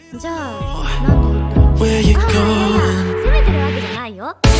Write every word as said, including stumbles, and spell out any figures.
じゃあ、なんで言ったの？ Where you ああ、いやいや、 going? 責めてるわけじゃないよ。